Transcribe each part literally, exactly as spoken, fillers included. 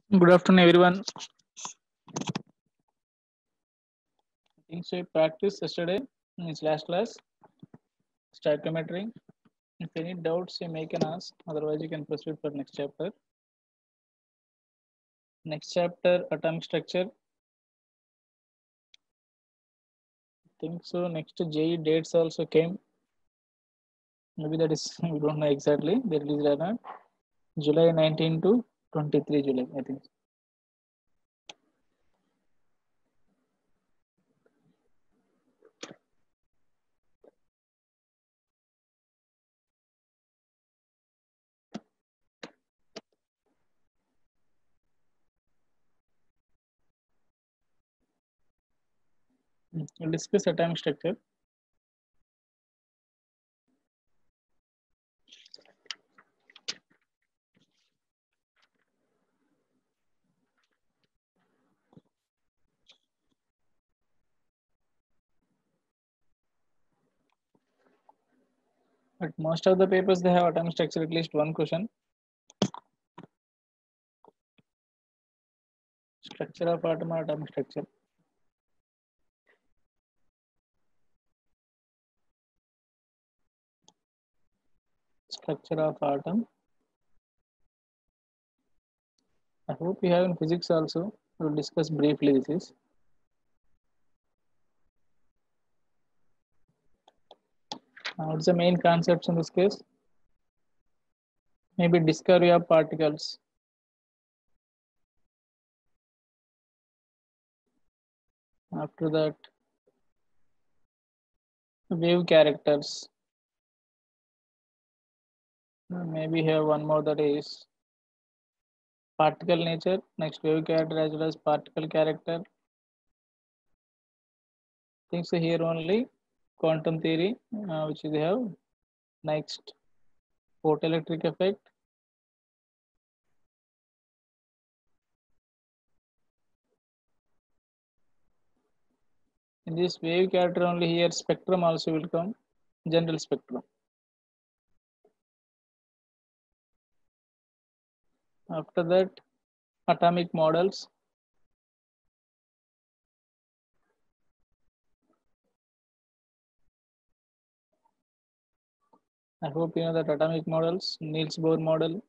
Good afternoon, everyone. I think so. We practiced yesterday in its last class, stoichiometry. If any doubts, you may can ask. Otherwise, you can proceed for next chapter. Next chapter, atomic structure. I think so. Next J E E dates also came. Maybe that is we don't know exactly. They released or not. July nineteen to twenty-three July. I think. We'll discuss atomic structure. But most of the papers they have atomic structure at least one question. Structure of atom or atomic structure. Structure of atom. I hope you have in physics also. We'll discuss briefly this is. Uh, what's the main concepts in this case? Maybe discovery of particles. After that, wave characters. Uh, Maybe have one more that is particle nature. Next, wave character as well as particle character. Things here only quantum theory, uh, which we have. Next, photoelectric effect. In this wave character only here, spectrum also will come. General spectrum. After that, atomic models. I hope you know that atomic models, Niels Bohr model.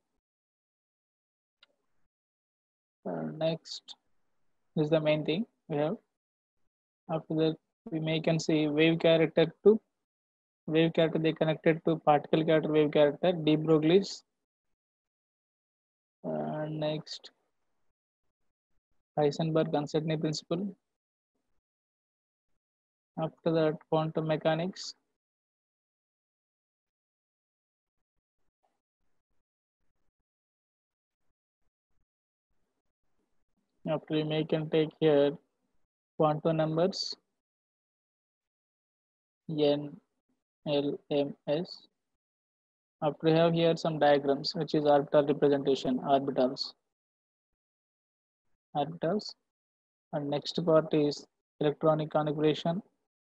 Uh, next is the main thing we have. After that, we may can see wave character to wave character. They connected to particle character, wave character, de Broglie's. Uh, next, Heisenberg uncertainty principle. After that, quantum mechanics. After we may can take here quantum numbers N, L, M, S. After we have here some diagrams, which is orbital representation, orbitals, orbitals. And next part is electronic configuration.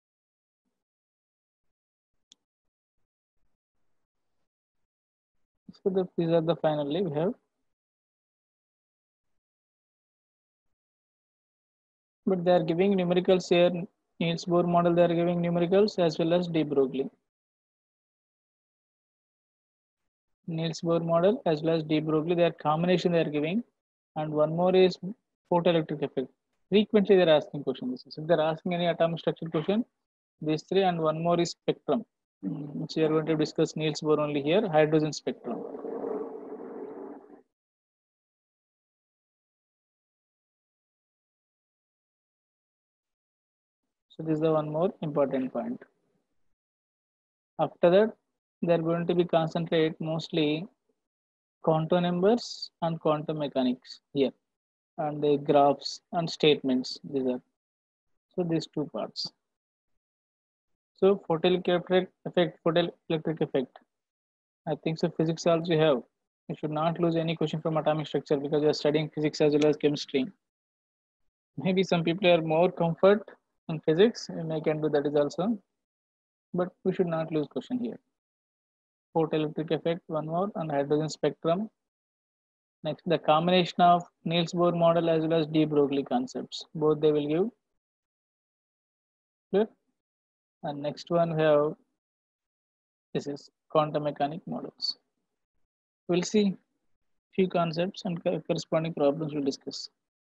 So the, these are the finally we have. But they are giving numericals here. Niels Bohr model, they are giving numericals as well as de Broglie. Niels Bohr model as well as de Broglie, their combination they are giving. And one more is photoelectric effect. Frequently they are asking questions. So if they are asking any atomic structure question, these three, and one more is spectrum, which we are going to discuss Niels Bohr only here, hydrogen spectrum. So this is the one more important point. After that, they are going to be concentrate mostly quantum numbers and quantum mechanics here, and the graphs and statements. These are so these two parts. So photoelectric effect, photoelectric effect. I think so. Physics also you have. You should not lose any question from atomic structure because you are studying physics as well as chemistry. Maybe some people are more comfort in physics. You may can do that is also, but we should not lose question here. Photoelectric effect, one more, and hydrogen spectrum. Next, the combination of Niels Bohr model as well as de Broglie concepts. Both they will give. Clear? And next one we have, this is quantum mechanic models. We'll see few concepts and corresponding problems we'll discuss.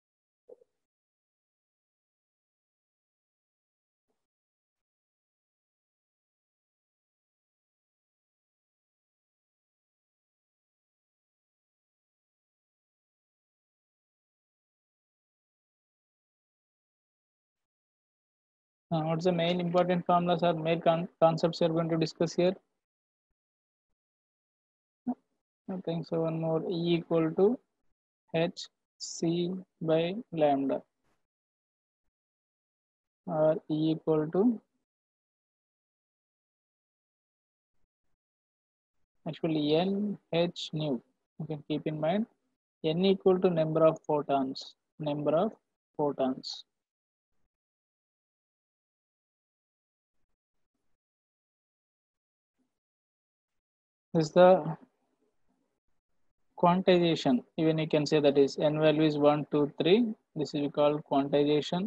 Now, what's the main important formulas or main con concepts you're going to discuss here? I think so. One more, E equal to H C by lambda, or E equal to, actually N H nu. You can keep in mind N equal to number of photons, number of photons. This is the quantization. Even you can say that is N value is one, two, three. This is called quantization.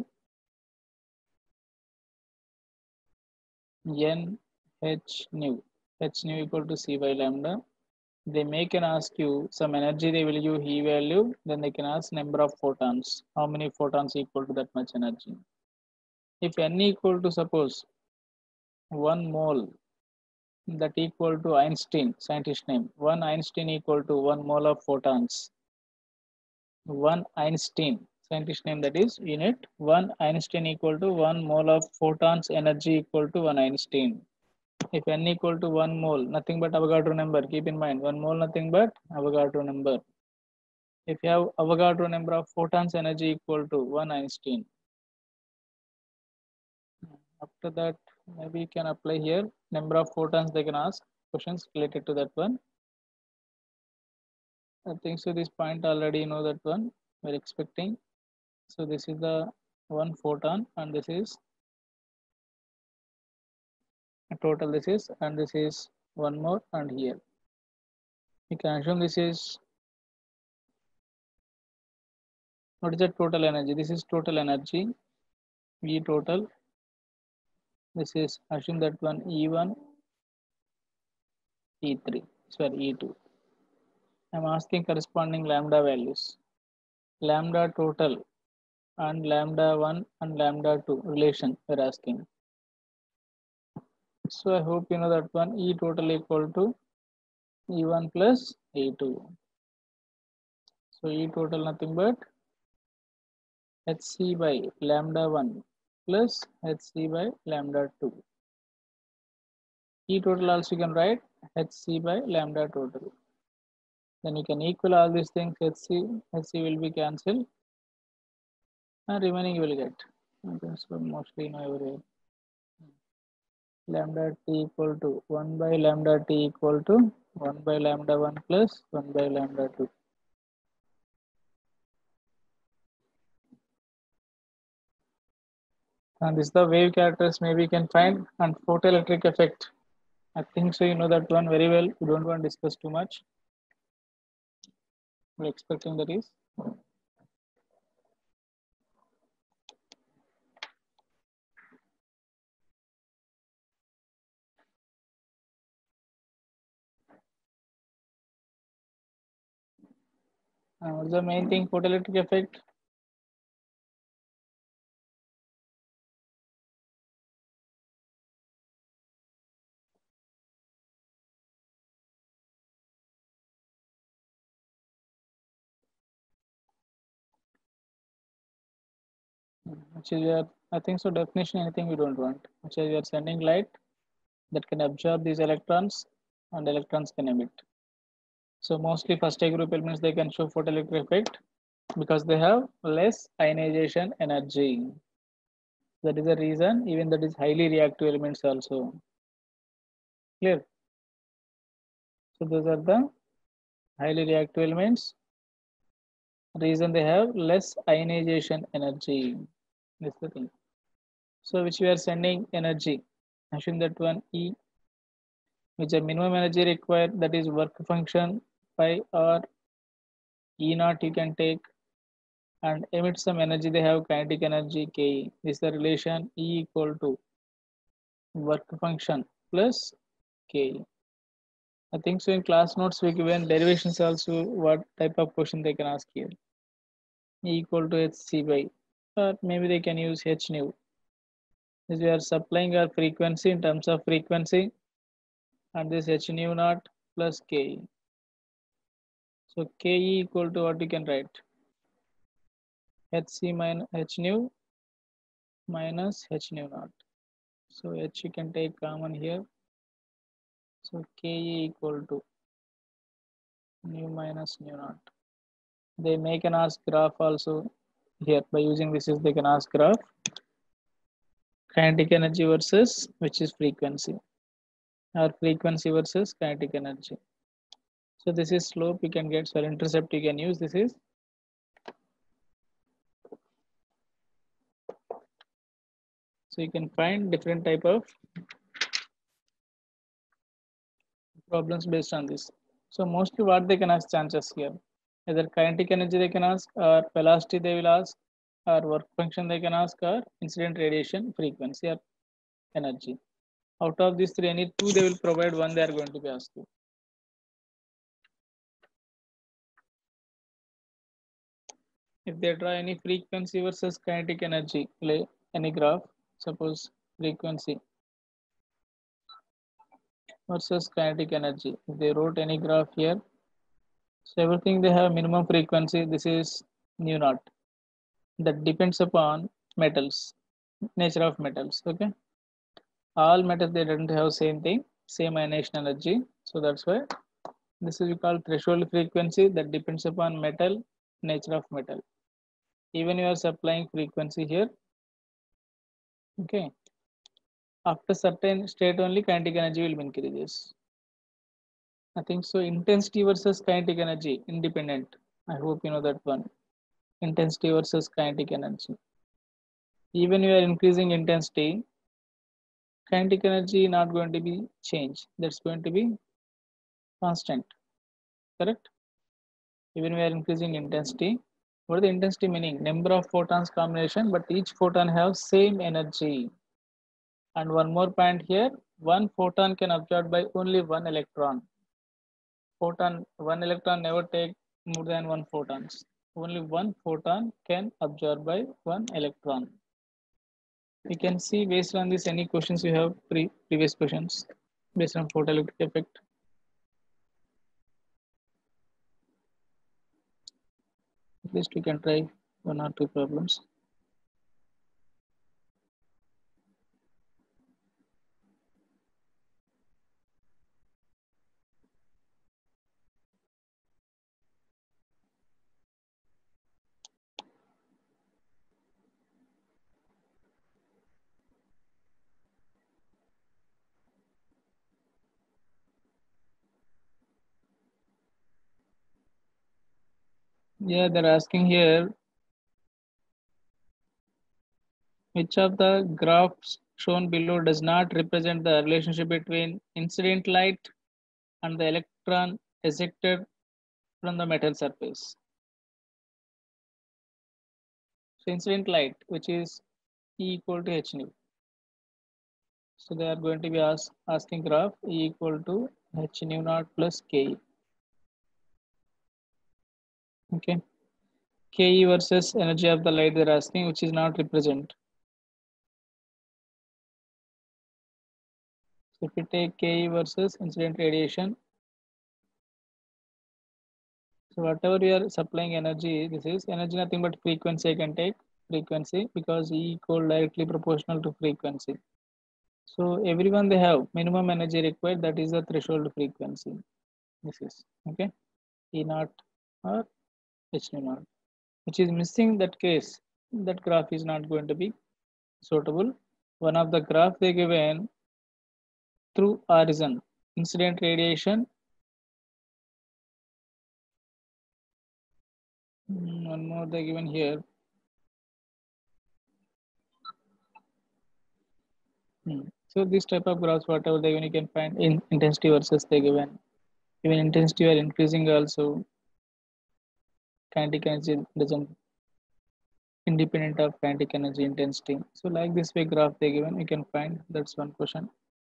N H nu. H nu equal to C by lambda. They may can ask you some energy, they will give E value, then they can ask number of photons. How many photons equal to that much energy? If N equal to, suppose, one mole, that equal to Einstein, scientist name. One Einstein equal to one mole of photons. One Einstein, scientist name, that is unit. One Einstein equal to one mole of photons energy equal to one Einstein. If N equal to one mole, nothing but Avogadro number. Keep in mind, one mole nothing but Avogadro number. If you have Avogadro number of photons energy equal to one Einstein. After that, maybe you can apply here number of photons. They can ask questions related to that one. I think so. This point already you know that one we're expecting. So this is the one photon, and this is a total. This is, and this is one more, and here you can assume this is, what is the total energy? This is total energy, V total. This is, assume that one E one, E three, sorry E two. I'm asking corresponding lambda values. Lambda total and lambda one and lambda two relation we're asking. So I hope you know that one, E total equal to E one plus E two. So E total nothing but Hc by lambda one plus Hc by lambda two. E total also you can write Hc by lambda total. Then you can equal all these things. Hc, Hc will be cancelled, and remaining you will get. Okay, so mostly you know everywhere. Lambda t equal to one by lambda t equal to one by lambda one plus one by lambda two. And this is the wave characters maybe you can find, and photoelectric effect. I think so you know that one very well. We don't want to discuss too much. We're expecting that is. Uh, what's the main thing? Photoelectric effect. Which is your, I think so, definition anything we don't want. Which is you are sending light that can absorb these electrons, and electrons can emit. So mostly first A group elements they can show photoelectric effect because they have less ionization energy. That is the reason, even that is highly reactive elements also. Clear? So those are the highly reactive elements. Reason they have less ionization energy. That's the thing. So which we are sending energy. Assume that one E, which is minimum energy required, that is work function pi r E naught you can take, and emit some energy, they have kinetic energy Ke. This is the relation E equal to work function plus Ke. I think so in class notes we given derivations also what type of question they can ask here. E equal to hc by, or maybe they can use h nu. As we are supplying our frequency in terms of frequency, and this h nu naught plus Ke. So Ke equal to what you can write? Hc minus h nu minus h nu naught. So h you can take common here. So Ke equal to nu minus nu naught. They make an ask graph also here by using this is they can ask graph kinetic energy versus which is frequency, or frequency versus kinetic energy. So this is slope you can get, so intercept you can use. This is so you can find different type of problems based on this. So mostly what they can ask chances here, either kinetic energy they can ask, or velocity they will ask, or work function they can ask, or incident radiation frequency or energy. Out of these three, any two they will provide, one they are going to be asking. If they draw any frequency versus kinetic energy, like any graph, suppose frequency versus kinetic energy, if they wrote any graph here, so everything they have minimum frequency, this is nu naught. That depends upon metals, nature of metals. Okay, all metals they don't have same thing, same ionization energy. So that's why this is called threshold frequency. That depends upon metal, nature of metal. Even you are supplying frequency here. Okay, after certain state only kinetic energy will increases. I think so. Intensity versus kinetic energy independent. I hope you know that one. Intensity versus kinetic energy. Even you are increasing intensity, kinetic energy not going to be changed. That's going to be constant. Correct? Even we are increasing intensity. What is the intensity meaning? Number of photons combination, but each photon have same energy. And one more point here, one photon can absorb by only one electron. Photon, one electron never take more than one photons. Only one photon can absorb by one electron. We can see based on this any questions you have pre previous questions based on photoelectric effect. At least we can try one or two problems. Yeah, they're asking here, which of the graphs shown below does not represent the relationship between incident light and the electron ejected from the metal surface. So incident light, which is E equal to h nu. So they are going to be ask, asking graph E equal to h nu naught plus Ke. Okay. Ke versus energy of the light they're asking, which is not represent. So if you take Ke versus incident radiation, so whatever you are supplying energy, this is energy nothing but frequency. I can take frequency because E equal directly proportional to frequency. So everyone they have minimum energy required, that is the threshold frequency. This is okay, E naught or h nu naught, which is missing that case. That graph is not going to be suitable. One of the graph they given through horizon, incident radiation. One more they given here. Hmm. So this type of graphs, whatever they given, you can find in intensity versus they given. Even intensity are increasing also. kinetic energy doesn't independent of kinetic energy intensity. So like this way graph they given, you can find. That's one question.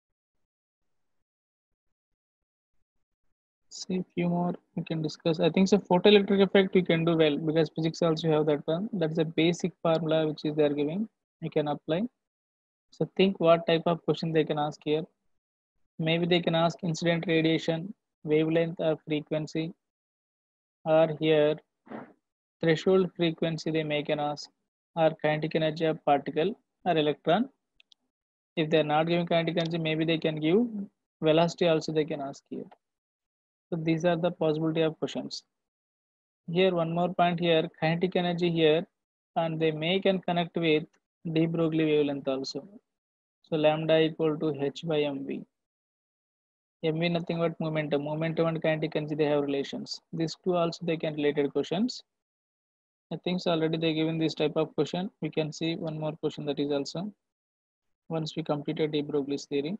See few more we can discuss. I think so photoelectric effect we can do well because physics also have that one. That's a basic formula which is they're giving. You can apply. So think what type of question they can ask here. Maybe they can ask incident radiation, wavelength or frequency, or here threshold frequency they may can ask, or kinetic energy of particle or electron. If they're not giving kinetic energy, maybe they can give velocity also they can ask here. So these are the possibility of questions. Here one more point here, kinetic energy here, and they may can connect with de Broglie wavelength also. So lambda equal to h by mv. Mv nothing but momentum. Momentum and kinetic energy they have relations. These two also they can related questions. I think so already they given this type of question. We can see one more question that is also once we completed de Broglie's theory.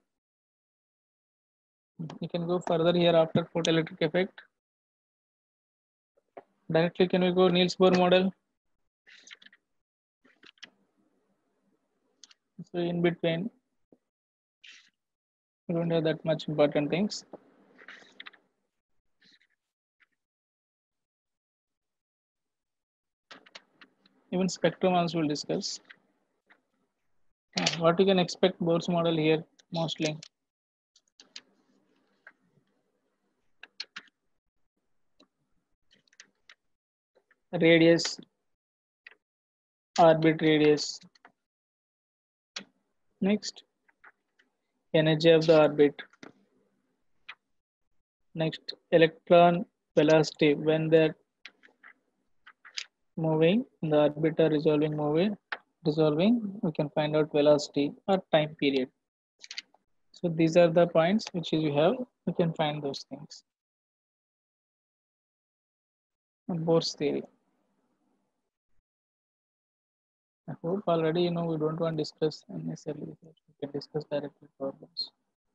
You can go further here after photoelectric effect. Directly can we go Niels Bohr model? So in between, we don't have that much important things. Even spectrum also will discuss. What you can expect Bohr's model here mostly. Radius, orbit radius. Next, energy of the orbit. Next, electron velocity when they're moving in the orbit or resolving moving, resolving, we can find out velocity or time period. So these are the points which you have, you can find those things. Bohr's theory. I hope already you know we don't want to discuss unnecessarily. We can discuss directly problems.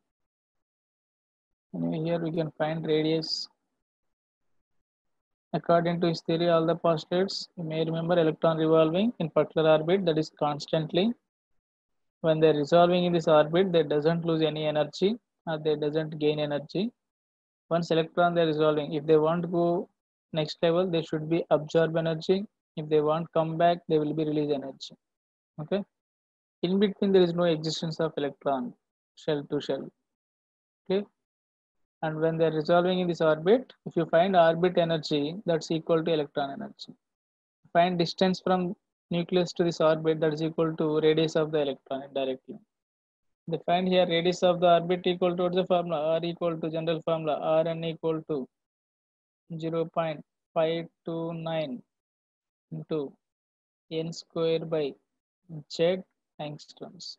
Anyway, here we can find radius. According to his theory, all the postulates, you may remember electron revolving in particular orbit that is constantly. When they're resolving in this orbit, they doesn't lose any energy or they doesn't gain energy. Once electron they're resolving, if they want to go next level, they should be absorb energy. If they want come back, they will be release energy. Okay. In between, there is no existence of electron, shell to shell. Okay. And when they're resolving in this orbit, if you find orbit energy, that's equal to electron energy. Find distance from nucleus to this orbit, that is equal to radius of the electron directly. They find here radius of the orbit equal to the formula, r equal to general formula, Rn equal to zero point five two nine into n square by z angstroms.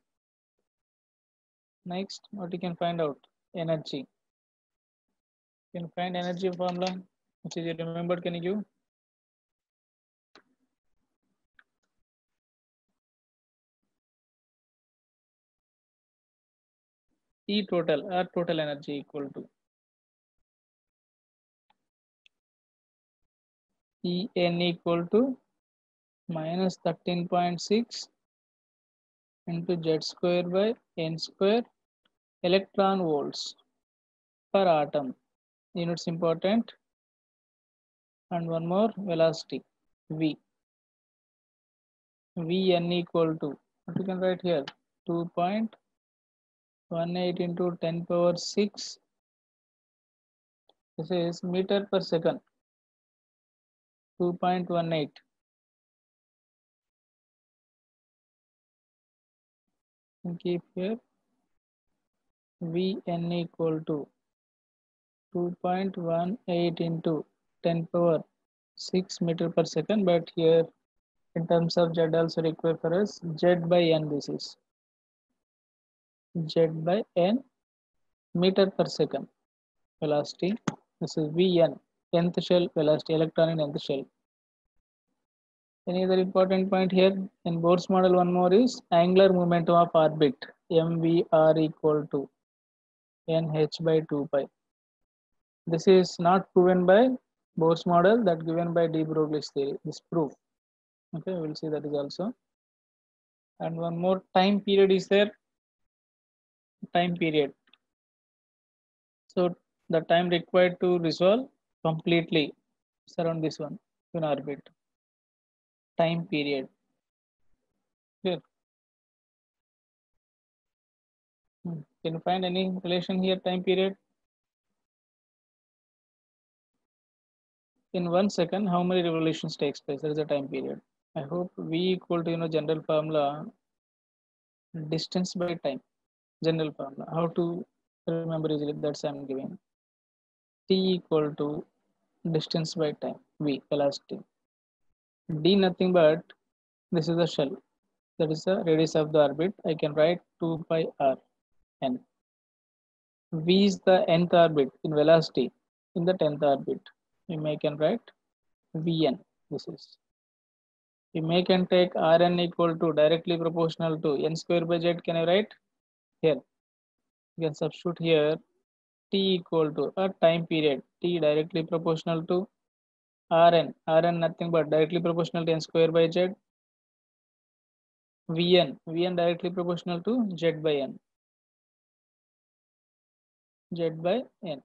Next, what you can find out? Energy. You can find energy formula, which is you remembered, can you give? E total or total energy equal to E n equal to minus thirteen point six into z square by n square electron volts per atom. Units important. And one more, velocity v. Vn equal to, what you can write here, two point one eight into ten power six. This is meter per second. two point one eight. And keep here Vn equal to two point one eight into ten power six meter per second, but here in terms of z also require for us z by n. This is z by n meter per second velocity. This is Vn, nth shell velocity, electron in nth shell. Any other important point here in Bohr's model? One more is angular momentum of orbit, mvr equal to nh by two pi. This is not proven by Bohr's model that given by de Broglie's theory, this proof. Okay, we'll see that is also. And one more time period is there, time period. So the time required to resolve completely surround this one in orbit. Time period. Clear? Hmm. Can you find any relation here, time period? In one second, how many revolutions takes place? There is a time period. I hope V equal to, you know, general formula, distance by time, general formula. How to remember easily, that's I'm giving. T equal to distance by time, V, velocity. D nothing but, this is the shell. That is the radius of the orbit. I can write two pi r n. V is the nth orbit in velocity in the tenth orbit. We may can write Vn. This is. We may can take Rn equal to directly proportional to n square by z. Can I write here? You can substitute here T equal to a time period T directly proportional to Rn. Rn nothing but directly proportional to n square by z. Vn. Vn directly proportional to z by n. Z by n.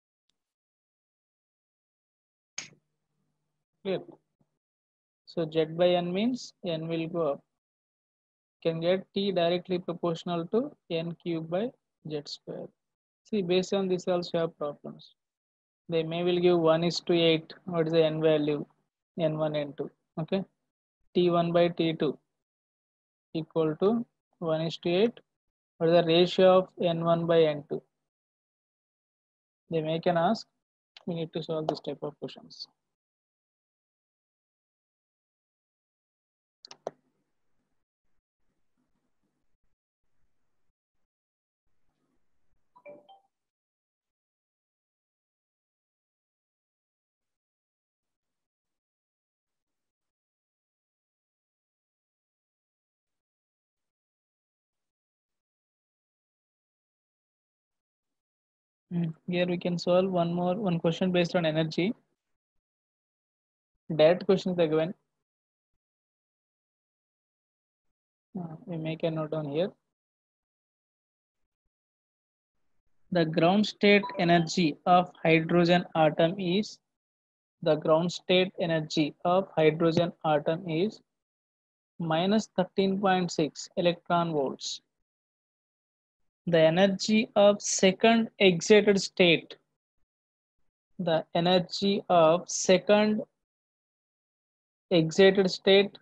Clear? So z by n means n will go up. Can get T directly proportional to n cube by z square. See, based on this also have problems. They may will give one is to eight. What is the n value? n one, n two. Okay. T one by T two equal to one is to eight. What is the ratio of n one by n two? They may can ask. We need to solve this type of questions. Here we can solve one more one question based on energy. That question is given. Uh, we make a note down here. The ground state energy of hydrogen atom is the ground state energy of hydrogen atom is minus thirteen point six electron volts. The energy of second excited state, the energy of second excited state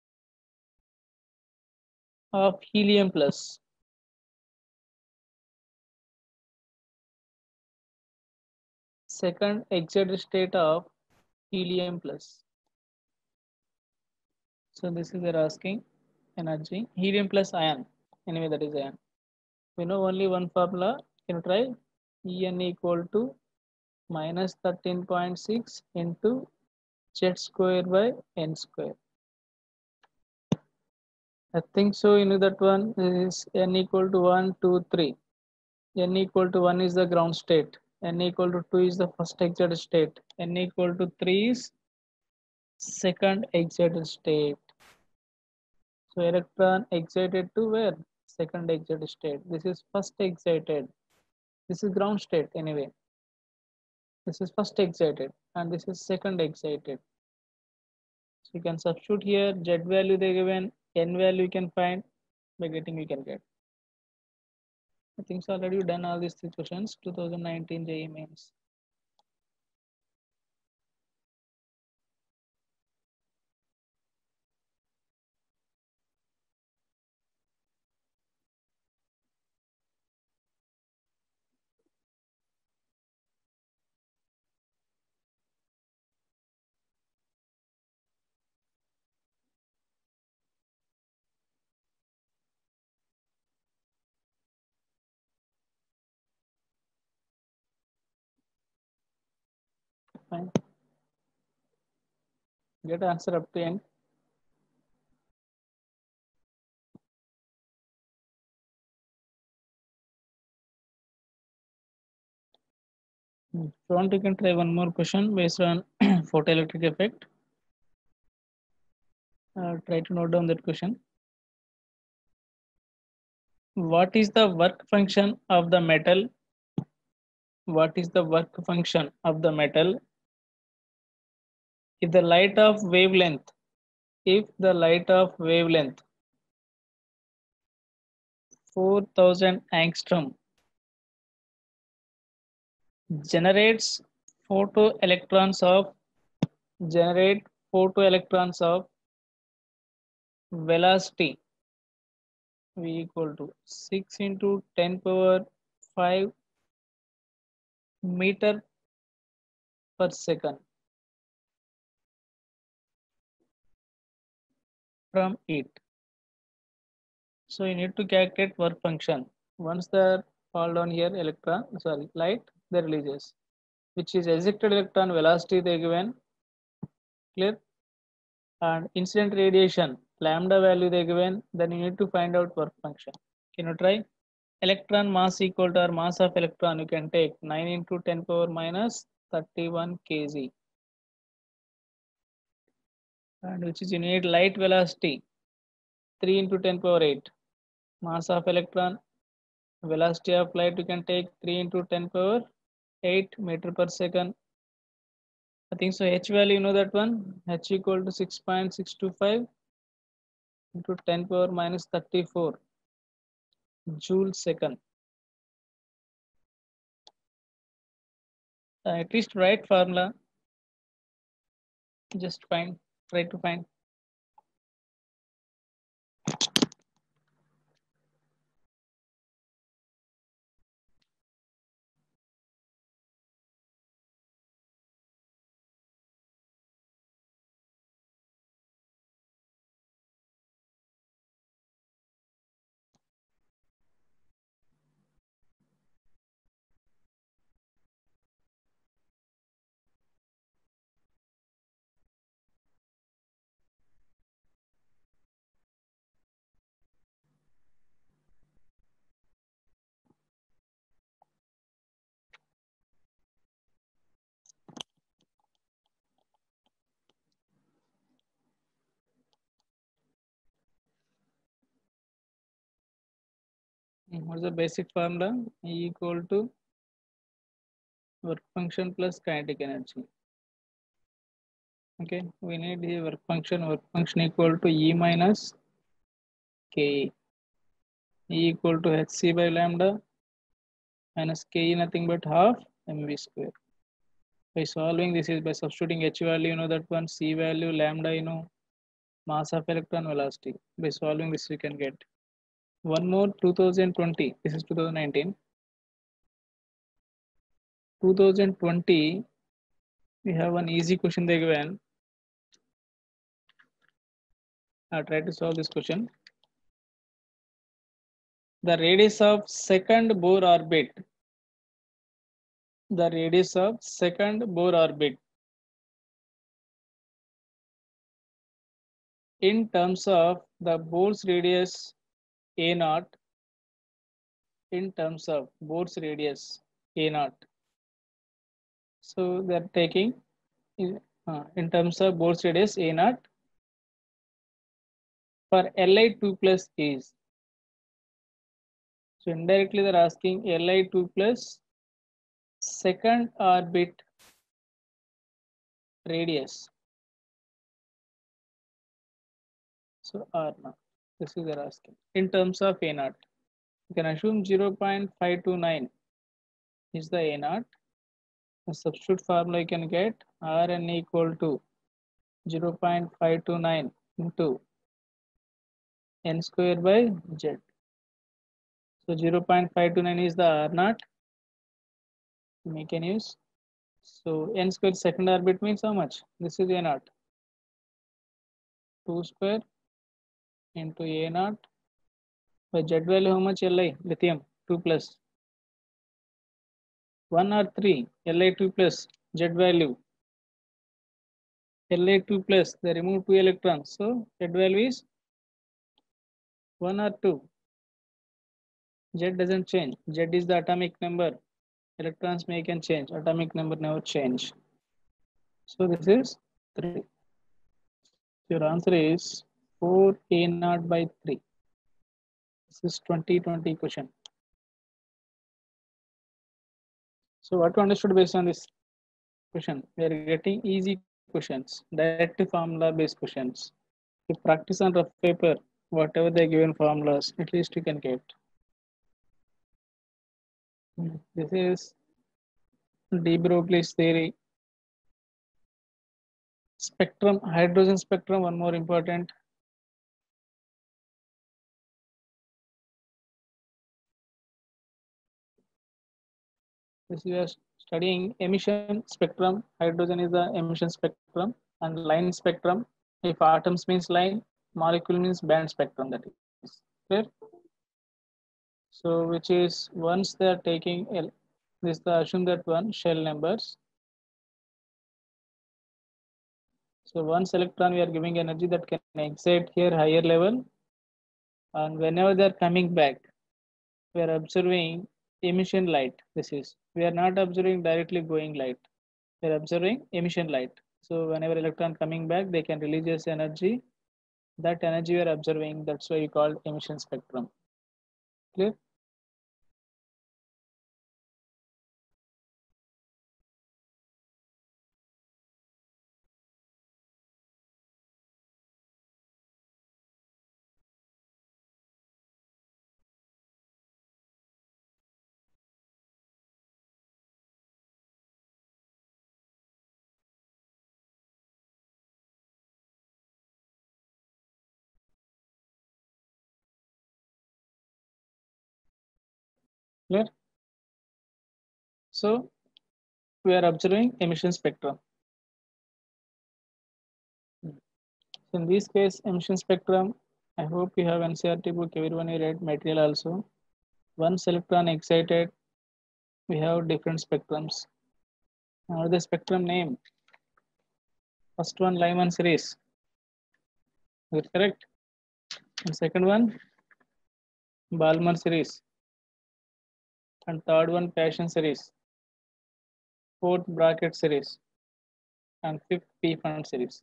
of helium plus second excited state of helium plus. So this is they're asking energy helium plus ion. Anyway, that is ion. We know only one formula. Can you try? En equal to minus thirteen point six into z square by n square. I think so. You know that one is n equal to one, two, three. N equal to one is the ground state. N equal to two is the first excited state. N equal to three is second excited state. So electron excited to where? Second excited state. This is first excited. This is ground state anyway. This is first excited and this is second excited. So you can substitute here z value they given, n value you can find by getting you can get. I think so already done all these three questions. twenty nineteen J E E mains. Fine. Get answer up to end. If you want, you can try one more question based on photoelectric effect. Uh, try to note down that question. What is the work function of the metal? What is the work function of the metal if the light of wavelength, if the light of wavelength four thousand angstrom generates photoelectrons of generate photoelectrons of velocity v equal to six into ten power five meter per second from it. So you need to calculate work function. Once the fall down here electron, sorry, light, they releases, which is ejected electron velocity they given, clear, and incident radiation lambda value they given. Then you need to find out work function. Can you try? Electron mass equal to or mass of electron, you can take nine into ten power minus thirty-one kg, and which is you need light velocity three into ten power eight, mass of electron, velocity of light you can take three into ten power eight meter per second. I think so. H value, you know that one. H equal to six point six two five into ten power minus thirty-four joule second. Uh, at least write formula. Just find. Try to find. What's the basic formula? E equal to work function plus kinetic energy. Okay, we need the work function. Work function equal to E minus K. E equal to hc by lambda minus K nothing but half mv square. By solving this is by substituting H value, you know that one, C value, lambda, you know, mass of electron, velocity. By solving this, we can get one more two thousand twenty. This is two thousand nineteen. two thousand twenty, we have one easy question they given. I'll try to solve this question. The radius of second Bohr orbit. The radius of second Bohr orbit in terms of the Bohr's radius A naught, in terms of Bohr's radius A naught. So they're taking uh, in terms of Bohr's radius A naught for Li two plus is. So indirectly they're asking Li two plus second orbit radius. So R naught. This is they're asking in terms of A naught. You can assume zero point five two nine is the A naught. The substitute formula you can get Rn equal to zero point five two nine into n square by z. So zero point five two nine is the R naught. We can use. So n square second orbit means how much? This is A naught. two square into A naught by z value how much Li? Lithium two plus. one or three, Li two plus, Z value. Li two plus, they remove two electrons. So Z value is one or two. Z doesn't change. Z is the atomic number. Electrons may can change, atomic number never change. So this is three. Your answer is four A naught by three. This is twenty twenty question. So what we understood based on this question? We are getting easy questions, direct formula based questions. If practice on rough paper, whatever they given formulas, at least you can get. This is de Broglie's theory. Spectrum, hydrogen spectrum, one more important. This we are studying emission spectrum. Hydrogen is the emission spectrum, and line spectrum. If atoms means line, molecule means band spectrum. That is clear. So which is once they are taking L, this the assume that one shell numbers. So once electron we are giving energy that can excite here higher level, and whenever they are coming back, we are observing emission light. This is we are not observing directly going light. We are observing emission light. So whenever electron coming back, they can release this energy. That energy we are observing. That's why we call emission spectrum. Clear? Clear? So we are observing emission spectrum. In this case, emission spectrum, I hope you have N C E R T book, everyone you read material also. Once electron excited, we have different spectrums. Now the spectrum name. First one, Lyman series. Is it correct? And second one, Balmer series. And third one, Paschen series. Fourth, Brackett series. And fifth, Pfund series.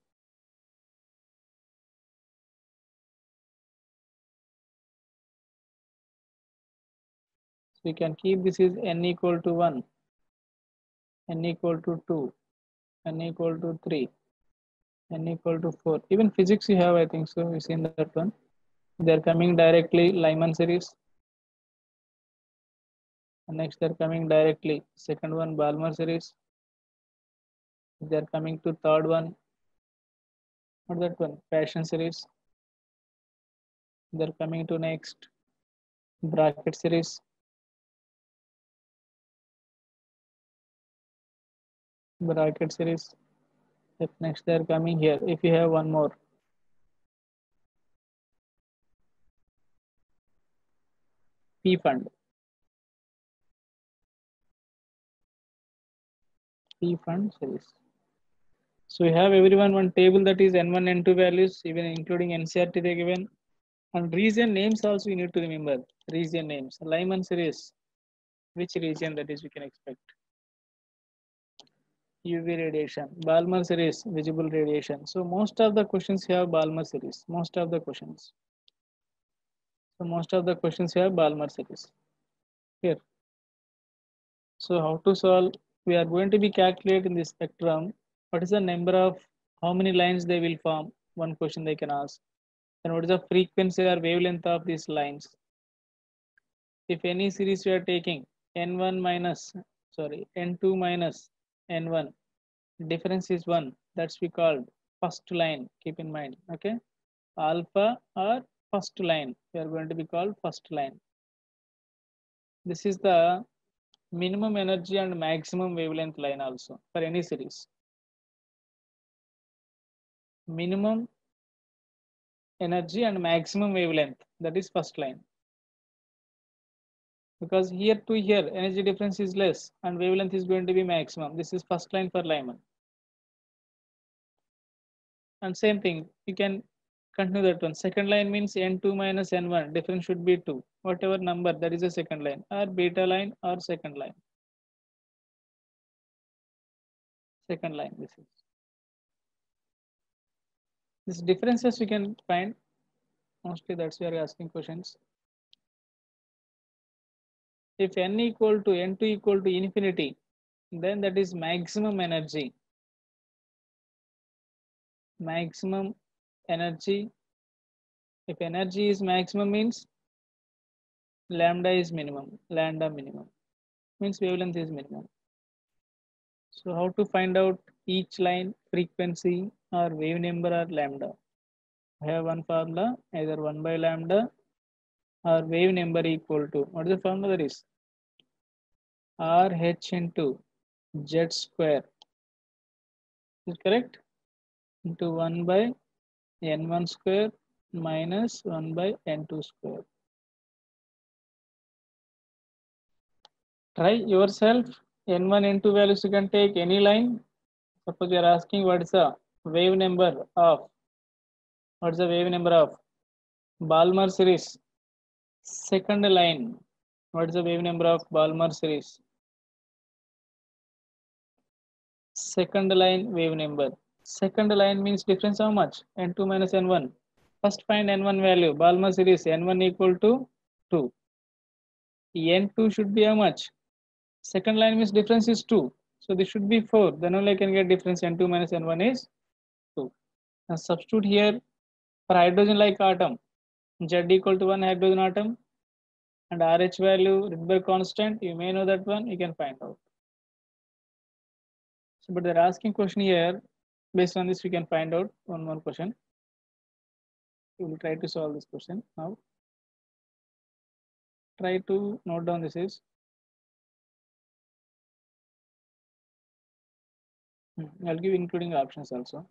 So you can keep this is n equal to one, n equal to two, n equal to three, n equal to four. Even physics you have, I think so. You seen that one. They're coming directly Lyman series. And next they're coming directly. Second one, Balmer series. They're coming to third one. What that one? Paschen series. They're coming to next Brackett series. Brackett series. If next they're coming here. If you have one more. Pfund. Pfund series. So we have everyone one table that is N one, N two values, even including N C E R T they given. And region names also you need to remember. Region names. Lyman series. Which region that is we can expect? U V radiation. Balmer series, visible radiation. So most of the questions have Balmer series. Most of the questions. So most of the questions have Balmer series. Here. So how to solve? We are going to be calculating the spectrum. What is the number of how many lines they will form? One question they can ask. Then what is the frequency or wavelength of these lines? If any series we are taking n one minus, sorry, n two minus n one, difference is one. That's we called first line. Keep in mind, okay? Alpha or first line. We are going to be called first line. This is the minimum energy and maximum wavelength line also for any series. Minimum energy and maximum wavelength, that is first line. Because here to here energy difference is less and wavelength is going to be maximum. This is first line for Lyman. And same thing, you can continue that one. Second line means n two minus n one, difference should be two. Whatever number, that is a second line, or beta line or second line. Second line, this is. These differences we can find, mostly that's why we are asking questions. If n equal to n two equal to infinity, then that is maximum energy. Maximum energy. If energy is maximum means lambda is minimum. Lambda minimum means wavelength is minimum. So how to find out each line frequency or wave number or lambda? I have one formula, either one by lambda or wave number equal to, what is the formula? That is R H into Z square, is correct, into one by n one square minus one by n two square. Try yourself, n one, n two values you can take any line. Suppose you are asking what is the wave number of, what is the wave number of Balmer series? Second line, what is the wave number of Balmer series? Second line wave number. Second line means difference how much? n two minus n one. First find n one value. Balmer series n one equal to two. n two should be how much? Second line means difference is two. So this should be four. Then only I can get difference n two minus n one is two. Now substitute here for hydrogen like atom. Z equal to one hydrogen atom and R H value Rydberg constant. You may know that one. You can find out. So, but they're asking question here. Based on this, we can find out one more question. We will try to solve this question now. Try to note down this is. I'll give including options also.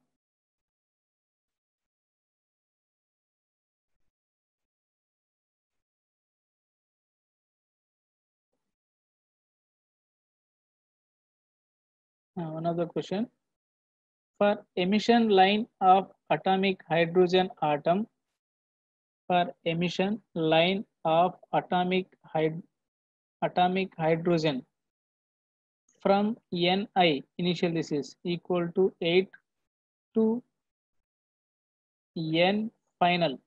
Now, another question. For emission line of atomic hydrogen atom, for emission line of atomic hyd atomic hydrogen from Ni, initial this is equal to eight to N final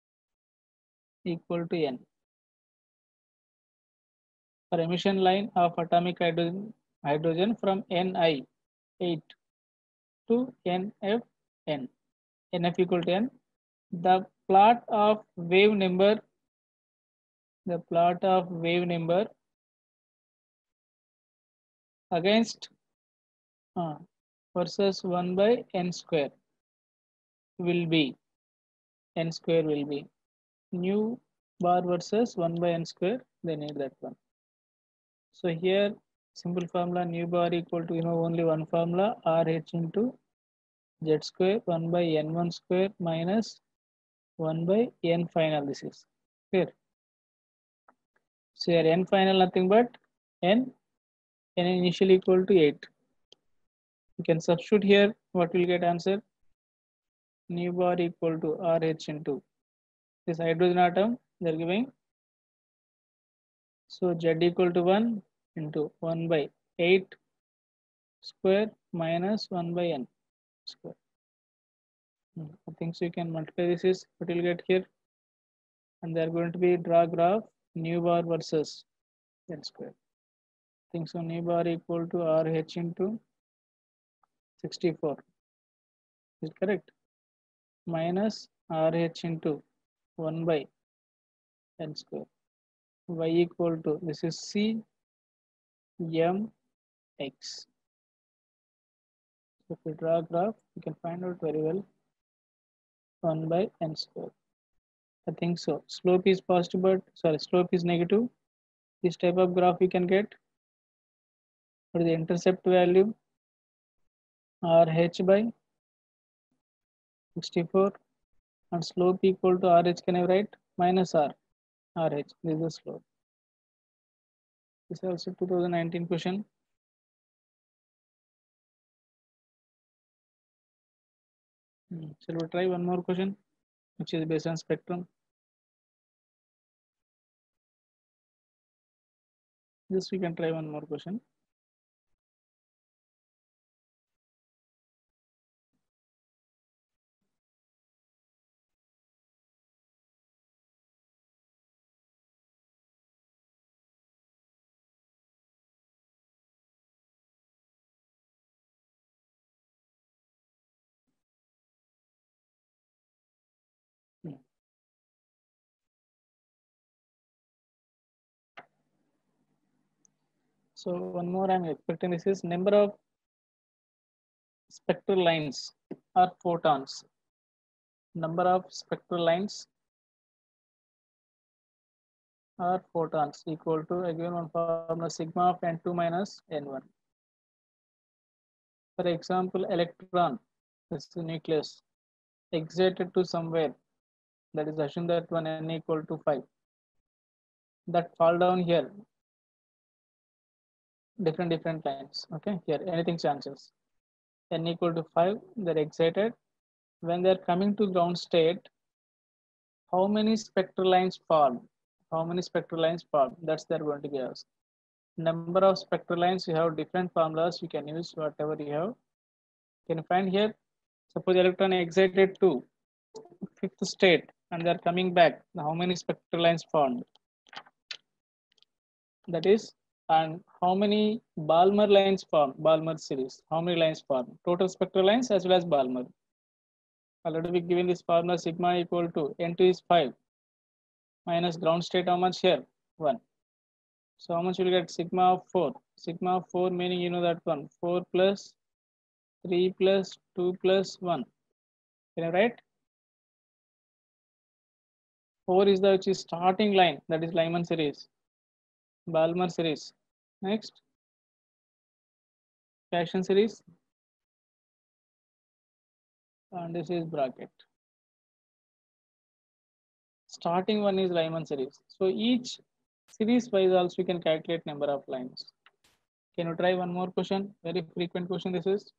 equal to N. For emission line of atomic hydrogen, hydrogen from Ni eight to N F N, N F equal to N. The plot of wave number, the plot of wave number against uh, versus one by n square will be, n square will be nu bar versus one by n square, they need that one. So here simple formula nu bar equal to, you know, only one formula R H into Z square one by n one square minus one by n final, this is clear. So here n final nothing but n, n initial equal to eight. You can substitute here, what will get answer? Nu bar equal to R H into this hydrogen atom they are giving. So Z equal to one into one by eight square minus one by n square. I think so you can multiply this is what you'll get here. And they are going to be draw graph nu bar versus n square. I think so nu bar equal to R H into sixty-four. Is it correct? Minus R H into one by n square. Y equal to, this is C M X. So if we draw a graph, you can find out very well. one by n square. I think so. Slope is positive, but sorry, slope is negative. This type of graph we can get. What is the intercept value? R H by sixty-four and slope equal to R H, can I write? Minus R, R H, this is the slope. This is also two thousand nineteen question. Hmm. Shall we try one more question, which is based on spectrum? Just we can try one more question. So one more I'm expecting, this is number of spectral lines or photons. Number of spectral lines or photons equal to, again one formula, sigma of n two minus n one. For example, electron, this is the nucleus, excited to somewhere, that is assume that one n equal to five, that fall down here, different different lines. Okay, here anything chances, n equal to five, they're excited. When they're coming to ground state, how many spectral lines form? How many spectral lines form? That's they're going to be asked. Number of spectral lines, you have different formulas, you can use whatever you have. Can you find here? Suppose electron excited to fifth state and they're coming back. How many spectral lines formed? That is, and how many Balmer lines form? Balmer series. How many lines form? Total spectral lines as well as Balmer. Already we given this formula, sigma equal to n two is five minus ground state, how much here? one. So how much will get? Sigma of four. Sigma of four meaning you know that one. four plus three plus two plus one. Can you write? four is the which is starting line, that is Lyman series. Balmer series. Next, Paschen series. And this is bracket. Starting one is Lyman series. So each series wise also you can calculate number of lines. Can you try one more question? Very frequent question this is.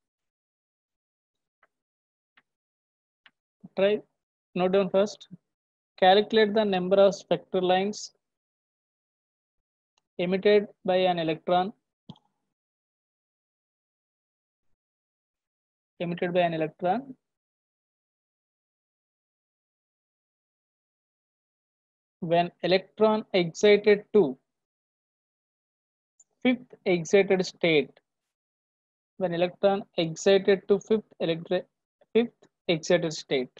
Try, note down first. Calculate the number of spectral lines emitted by an electron emitted by an electron when electron excited to fifth excited state. When electron excited to fifth electron fifth excited state.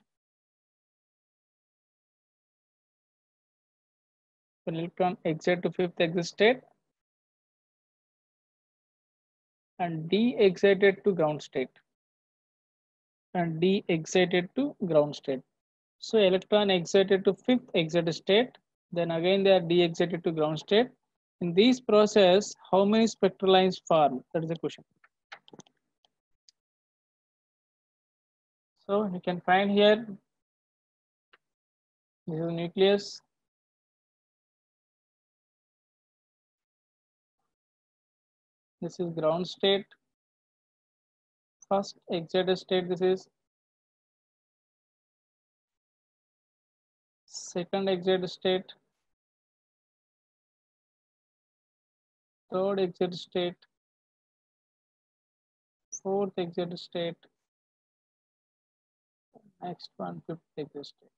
When electron excited to fifth excited state and de-excited to ground state. And de-excited to ground state. So electron excited to fifth excited state, then again they are de-excited to ground state. In this process, how many spectral lines form? That is the question. So you can find here, this is nucleus. This is ground state. First excited state, this is second excited state, third excited state, fourth excited state, next one fifth excited state.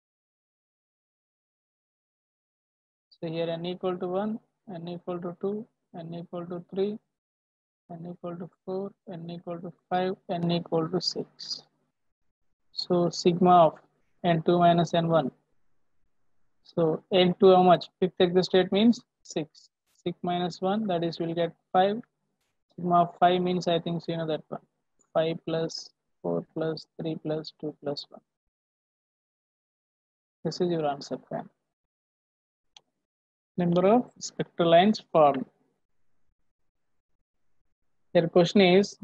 So here n equal to one, n equal to two, n equal to three, n equal to four, n equal to five, n equal to six. So sigma of n two minus n one. So n two how much? Fifth exit state means six. six minus one, that is we'll get five. Sigma of five means I think so you know that one. five plus four plus three plus two plus one. This is your answer, fam. Number of spectral lines formed. Your question is,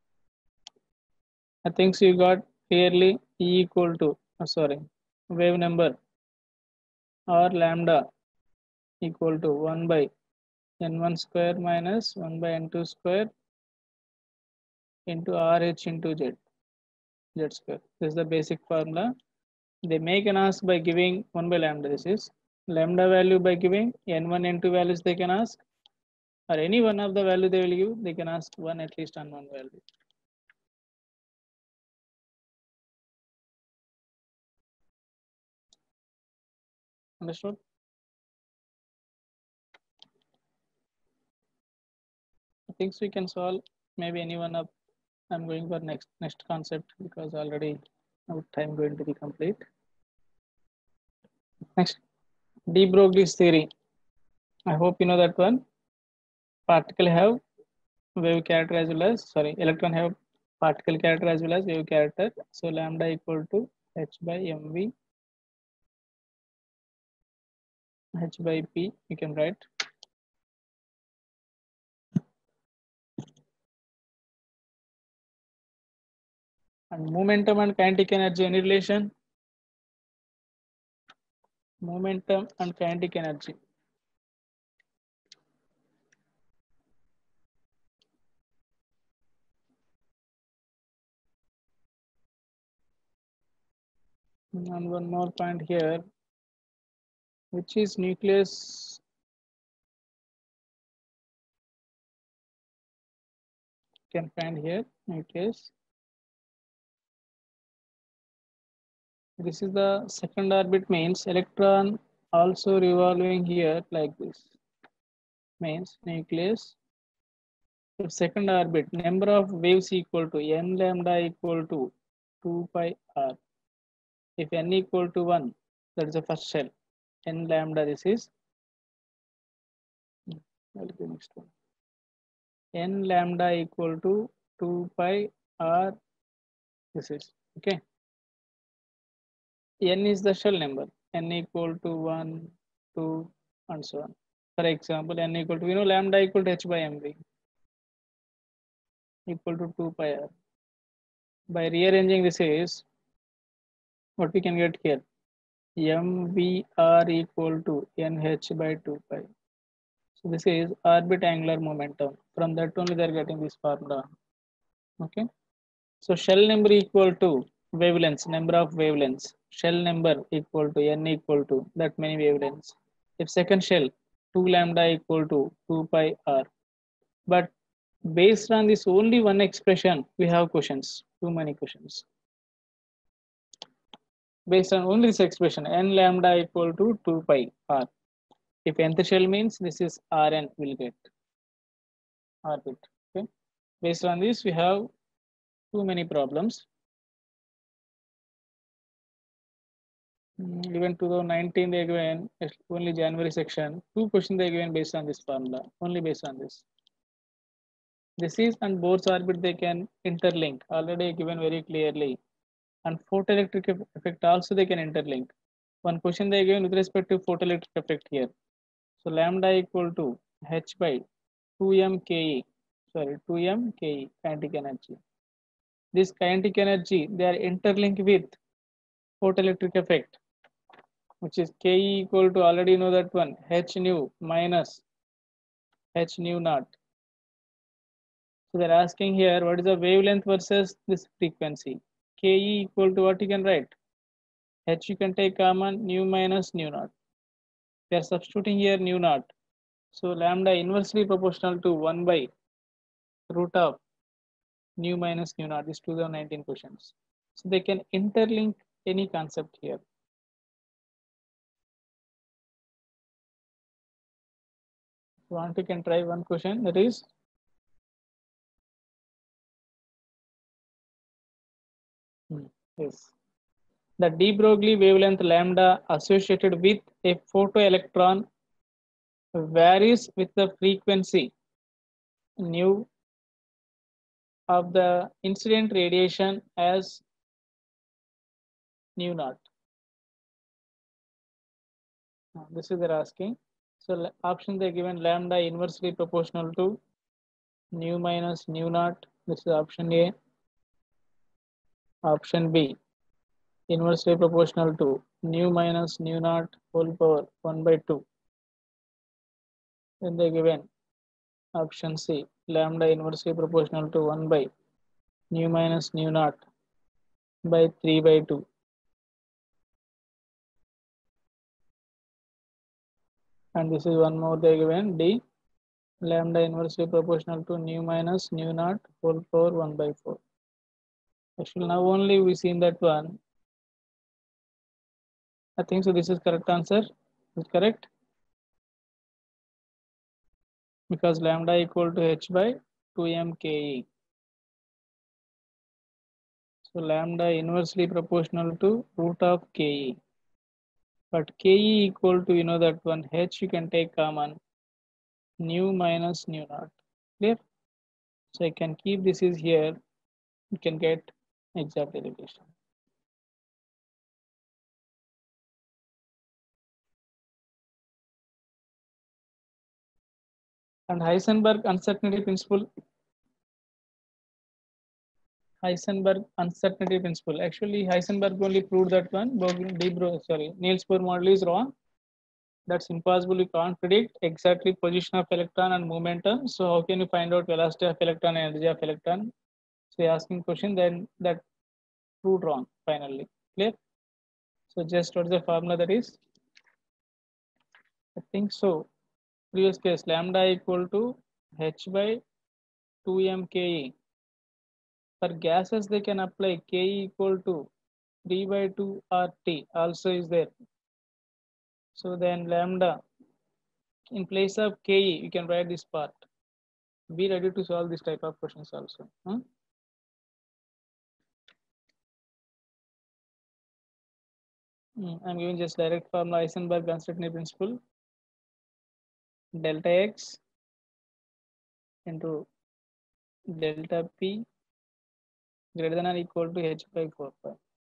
I think so you got clearly E equal to, oh, sorry, wave number or lambda equal to one by n one square minus one by n two square into R H into Z, Z square. This is the basic formula. They make an ask by giving one by lambda. This is lambda value by giving n one, n two values they can ask, or any one of the value they will give, they can ask one at least unknown value. Understood? I think so we can solve maybe any one of, I'm going for next next concept because already our time going to be complete. Next, de Broglie's theory. I hope you know that one. particle have wave character as well as, sorry, electron have particle character as well as wave character. So lambda equal to h by mv, h by p, you can write. And momentum and kinetic energy, any relation? Momentum and kinetic energy. And one more point here, which is nucleus can find here, nucleus. This is the second orbit, means electron also revolving here like this, means nucleus. If second orbit, number of waves equal to n lambda equal to two pi r. If n equal to one, that is the first shell. N lambda, this is, that is the next one. N lambda equal to two pi r, this is, okay. N is the shell number, n equal to one, two, and so on. For example, n equal to, you know, lambda equal to h by mv equal to two pi r. By rearranging this is, what we can get here, mvr equal to nh by two pi. So this is orbit angular momentum. From that only they are getting this formula. Okay. So shell number equal to wavelengths, number of wavelengths. Shell number equal to n equal to that many wavelengths. If second shell, two lambda equal to two pi r. But based on this only one expression, we have questions, too many questions. Based on only this expression, n lambda equal to two pi r. If nth shell means this is Rn will get orbit. Okay. Based on this, we have too many problems. Even two thousand nineteen, they given only January section. Two questions they given based on this formula, only based on this. This is and Bohr's orbit they can interlink, already given very clearly. And photoelectric effect also they can interlink. One question they given with respect to photoelectric effect here. So lambda equal to h by two m ke, sorry, two m ke, kinetic energy. This kinetic energy, they are interlinked with photoelectric effect, which is ke equal to, already know that one, h nu minus h nu naught. So they're asking here, what is the wavelength versus this frequency? Ke equal to what you can write? H you can take common, nu minus nu naught. They are substituting here nu naught. So lambda inversely proportional to one by root of nu minus nu naught. These two thousand nineteen questions. So they can interlink any concept here. So want to can try one question, that is, hmm, yes. The de Broglie wavelength lambda associated with a photoelectron varies with the frequency nu of the incident radiation as nu naught. Now, this is they're asking. So option they given lambda inversely proportional to nu minus nu naught. This is option A. Option B, inversely proportional to nu minus nu naught whole power one by two. Then they given option C, lambda inversely proportional to one by nu minus nu naught by three by two. And this is one more they given, D, lambda inversely proportional to nu minus nu naught whole power one by four. Actually, now only we seen that one. I think so. This is correct answer. Is it correct? Because lambda equal to h by two m ke. So lambda inversely proportional to root of ke. But ke equal to, you know that one, h you can take common, nu minus nu naught. Clear? So I can keep this is here. You can get exact derivation. And Heisenberg uncertainty principle. Heisenberg uncertainty principle. Actually, Heisenberg only proved that one. Bohr, sorry, Niels Bohr model is wrong. That's impossible. You can't predict exactly position of electron and momentum. So how can you find out velocity of electron and energy of electron? So you're asking question, then that proved wrong finally. Clear? So just what's the formula that is? I think so. Previous case, lambda equal to h by two m K E. For gases, they can apply K E equal to three by two R T also is there. So then lambda, in place of K E, you can write this part. Be ready to solve this type of questions also. Hmm? Hmm, I'm giving just direct formula Heisenberg uncertainty principle. Delta X into delta P greater than or equal to H by four pi.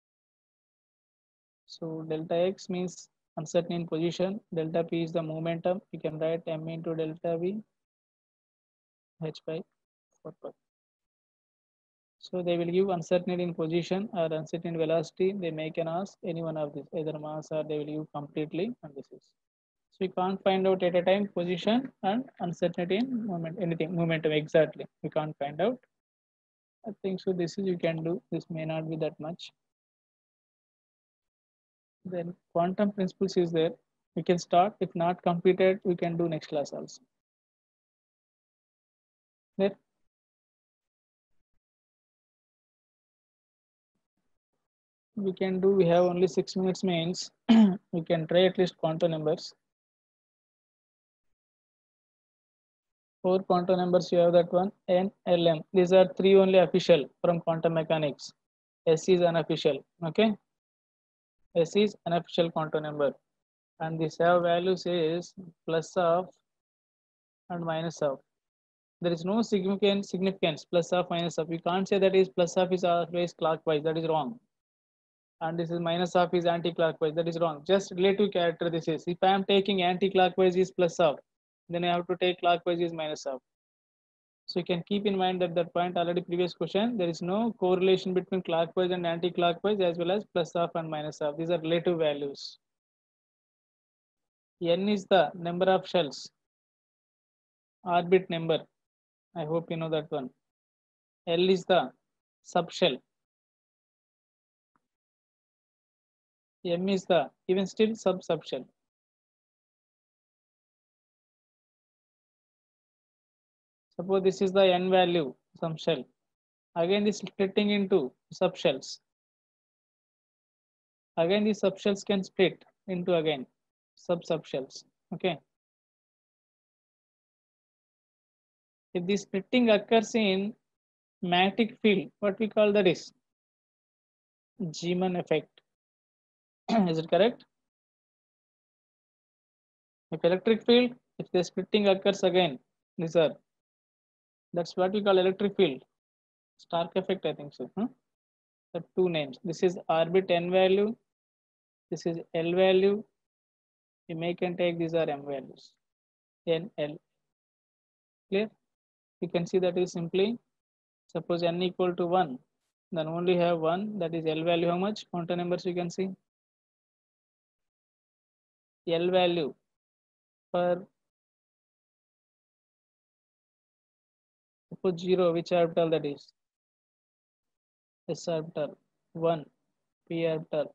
So delta X means uncertain in position. Delta P is the momentum. You can write M into delta V H by four pi. So they will give uncertainty in position or uncertainty in velocity. They may can ask any one of these, either mass or they will give completely, and this is. So we can't find out at a time position and uncertainty in moment, anything, momentum exactly. We can't find out. I think so. This is you can do. This may not be that much. Then quantum principles is there. We can start. If not completed, we can do next class also. There. We can do. We have only six minutes means we can try at least quantum numbers. Four quantum numbers you have that one. N, L, M. These are three only official from quantum mechanics. S is unofficial. Okay. S is unofficial quantum number. And this have values is plus of and minus of. There is no significant significance plus of minus of. We can't say that is plus of is always clockwise. That is wrong. And this is minus of is anti-clockwise. That is wrong. Just relative character this is. If I am taking anti-clockwise is plus of, then I have to take clockwise is minus of. So you can keep in mind that that point already previous question, there is no correlation between clockwise and anti-clockwise as well as plus of and minus of. These are relative values. N is the number of shells, orbit number. I hope you know that one. L is the subshell. M is the even still sub subshell. Suppose this is the N value, some shell. Again, this splitting into subshells. Again, these subshells can split into again sub subshells. Okay. If this splitting occurs in magnetic field, what we call that is Zeeman effect. Is it correct? If electric field, if the splitting occurs again, these are that's what we call electric field. Stark effect, I think so. Huh? The two names. This is orbit N value. This is L value. You may can take these are M values. N L. Clear? You can see that is simply suppose N equal to one, then only have one. That is L value. How much? Quantum numbers you can see. L value for suppose zero, which orbital that is? S orbital, one, P orbital,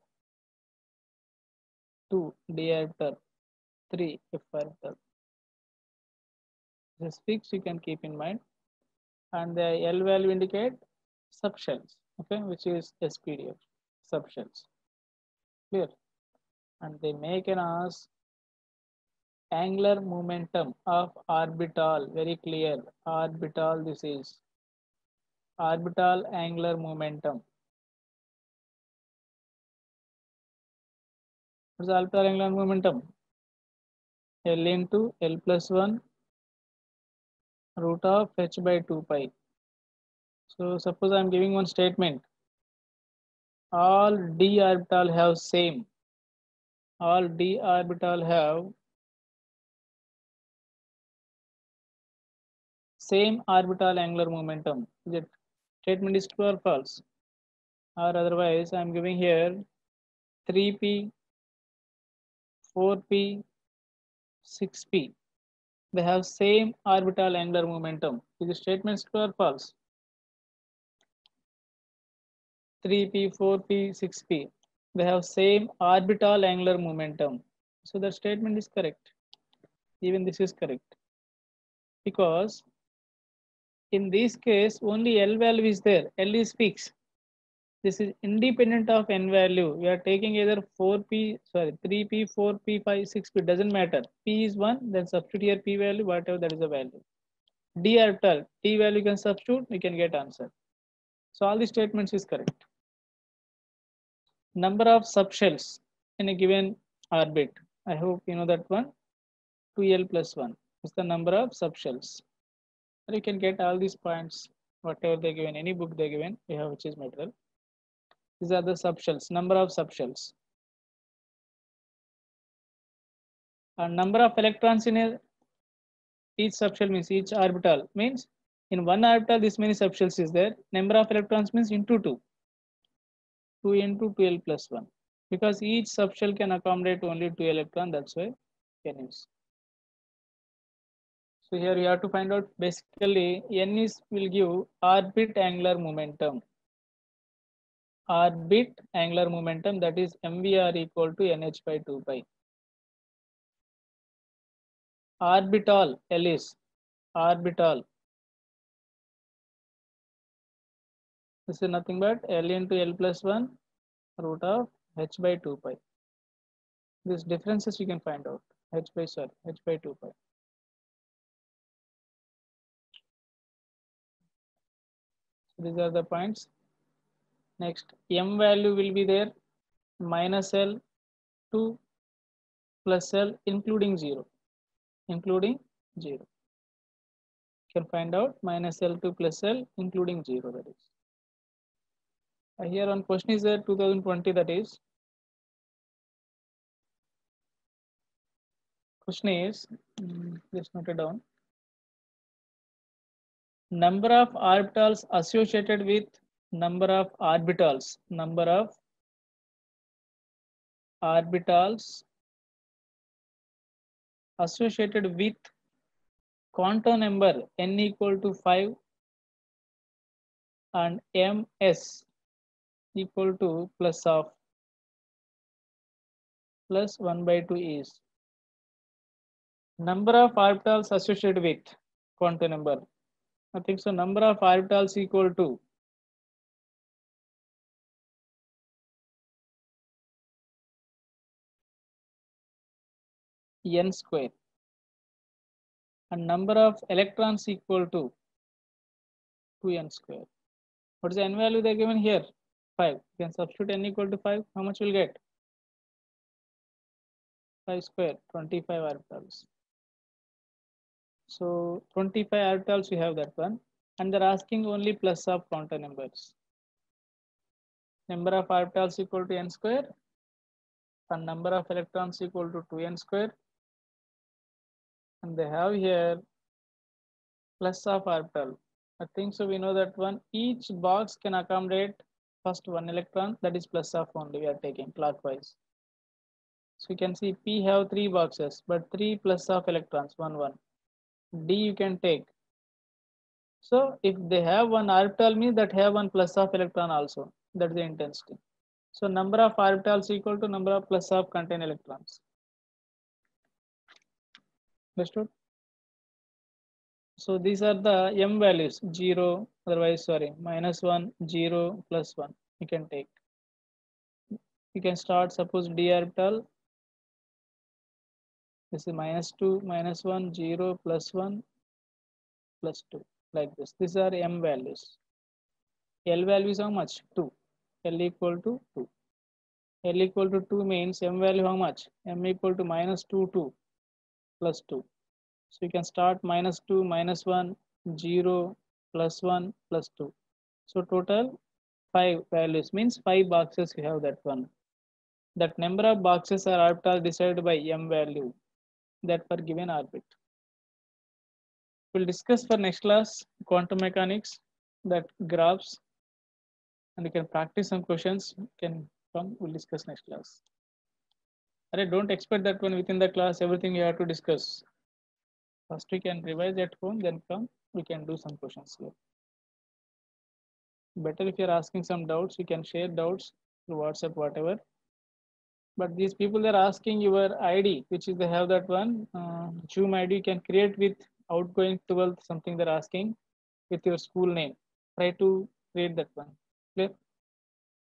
two, D orbital, three, F orbital. This fix you can keep in mind. And the L value indicate subshells, okay, which is S P D F, subshells. Clear? And they make an ask angular momentum of orbital, very clear. Orbital, this is orbital angular momentum. What's the orbital angular momentum? L into L plus one root of h by two pi. So suppose I'm giving one statement. All d orbital have same. All d orbital have same orbital angular momentum. The statement is true or false? Or otherwise, I'm giving here three p, four p, six p. They have same orbital angular momentum. Is the statement true or false? three p, four p, six p. They have same orbital angular momentum. So the statement is correct. Even this is correct. Because in this case, only L value is there. L is fixed. This is independent of N value. We are taking either four p, sorry, three p, four p, five, six p, doesn't matter. P is one, then substitute here P value, whatever that is the value. D orbital, T value you can substitute, we can get answer. So all the statements is correct. Number of subshells in a given orbit. I hope you know that one. two L plus one is the number of subshells. And you can get all these points, whatever they given, any book they given, you have which is material. These are the subshells, number of subshells. And number of electrons in a, each subshell means each orbital means in one orbital this many subshells is there. Number of electrons means into two. two into two L plus one. Because each subshell can accommodate only two electrons, that's why can use. So here you have to find out basically N is will give orbit angular momentum. Orbit angular momentum, that is M V R equal to N H by two pi. Orbital L is orbital. This is nothing but L into L plus one root of H by two pi. These differences you can find out. H by sorry H by two pi. So these are the points. Next, M value will be there minus L two plus L including zero. Including zero. You can find out minus L two plus L including zero, that is. Uh, here one question is there two thousand twenty, that is. Question is, um, just note it down. Number of orbitals associated with number of orbitals. Number of orbitals associated with quantum number n equal to five and ms equal to plus of plus one by two is number of orbitals associated with quantum number. I think so. Number of orbitals equal to n square and number of electrons equal to two n square. What is the n value they are given here? five. You can substitute n equal to five. How much will get? five square, twenty-five orbitals. So twenty-five orbitals, we have that one. And they're asking only plus of quantum numbers. Number of orbitals equal to n square and number of electrons equal to two n square. And they have here plus of orbital. I think so. We know that one. Each box can accommodate first one electron, that is plus of only we are taking clockwise. So you can see P have three boxes, but three plus of electrons, one, one. D you can take. So if they have one orbital means that have one plus of electron also. That's the intensity. So number of orbitals equal to number of plus of contain electrons. Understood? So these are the M values, zero, otherwise sorry, minus one, zero, plus one. You can take. You can start suppose D orbital. This is minus two, minus one, zero, plus one, plus two, like this. These are M values. L value is how much? two. L equal to two. L equal to two means M value how much? M equal to minus two, two, plus two. So you can start minus two, minus one, zero, plus one, plus two. So total five values means five boxes you have that one. That number of boxes are orbitals decided by m value that were given orbit. We'll discuss for next class quantum mechanics, that graphs, and you can practice some questions. You can come, we'll discuss next class. Alright, don't expect that one within the class, everything you have to discuss. First we can revise at home, then come, we can do some questions here. Better if you're asking some doubts, you can share doubts through WhatsApp, whatever. But these people are asking your I D, which is they have that one uh, Zoom I D you can create with outgoing twelfth, something they're asking with your school name. Try to create that one. Clear?